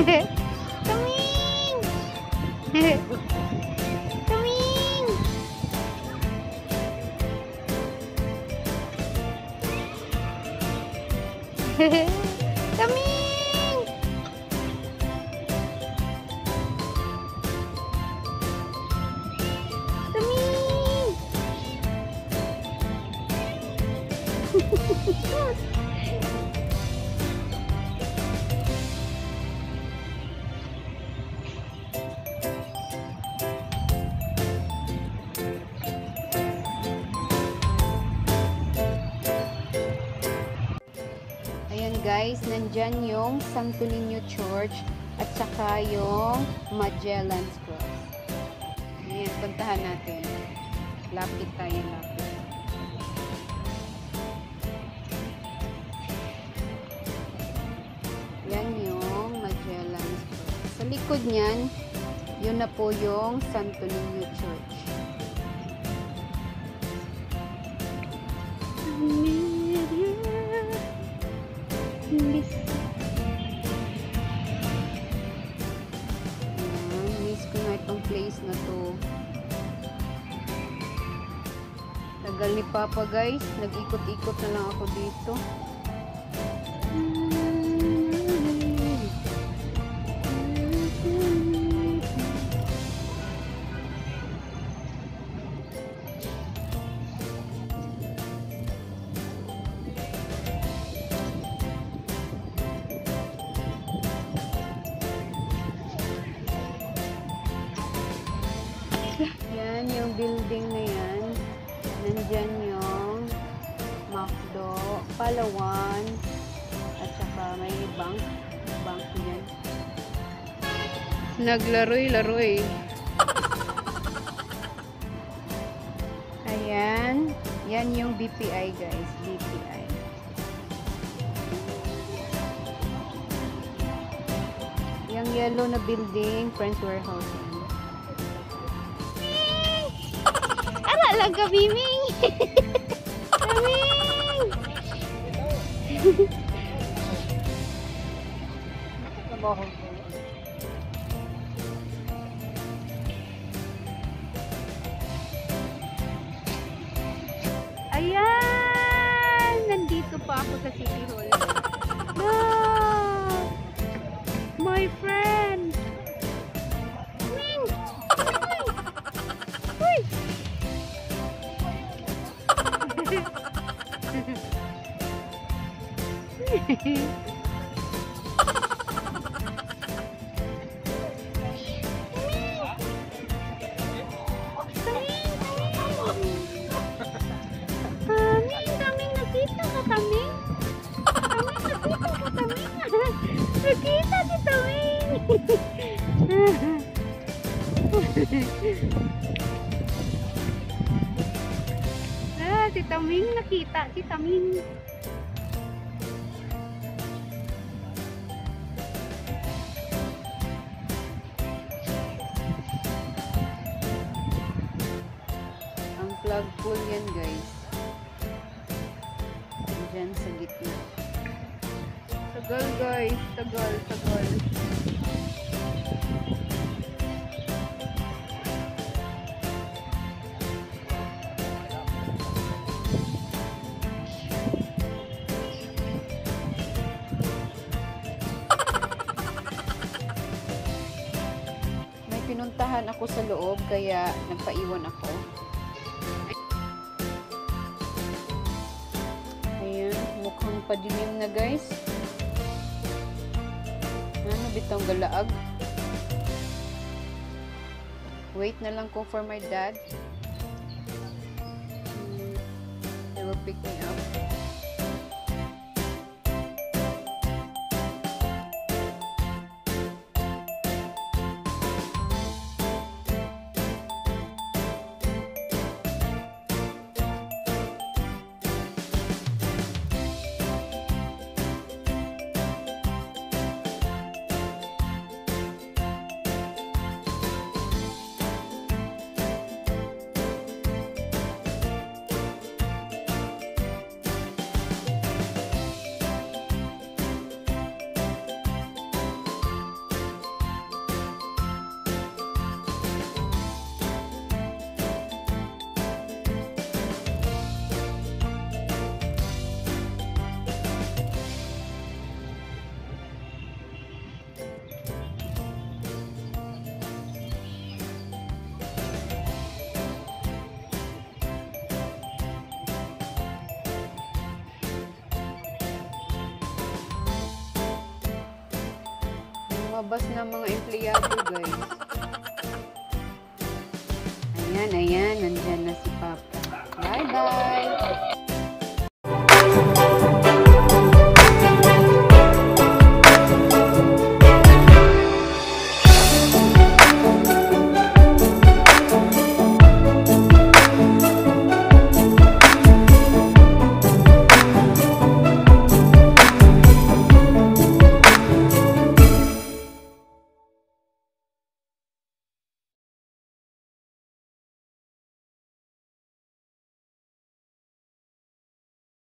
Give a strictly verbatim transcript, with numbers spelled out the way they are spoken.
Kaming! Kaming! Kaming! Ayan guys, nandyan yung Santo Niño Church at saka yung Magellan Cross. Ayan, puntahan natin. Lapit tayo, lapit. Yan yung Magellan Cross. Sa likod niyan, yun na po yung Santo Niño Church. Place na to. Tagal ni Papa guys, nag-ikot-ikot na lang ako dito. Yan yung building na yan. Nandyan yung Macdo, Palawan, at saka may bank. Bank yan. Naglaroy-laroy. Ayan. Yan yung B P I guys. B P I. Yung yellow na building, Friends Warehouse. Lang ka, Biming! Biming! Ayan! Nandito pa ako sa City Hall. No! My friend! Biming! Uy! Kaming, kaming, nakita ka, kaming. Kaming, nakita ka, kaming. Nakita si kaming. Ah, si Taming nakita, si Taming. Ang flagpole yan guys. Diyan sa gitna. Tagal guys, tagal, tagal. Pinuntahan ako sa loob kaya nagpaiwan ako. Ayan, mukhang padilim na guys. Ano bitang galaag? Wait na lang ko for my dad. Hmm, they will pick me up. Lumabas na mga empleyado, guys. Ayan, ayan. Nandyan na si Papa. Bye-bye!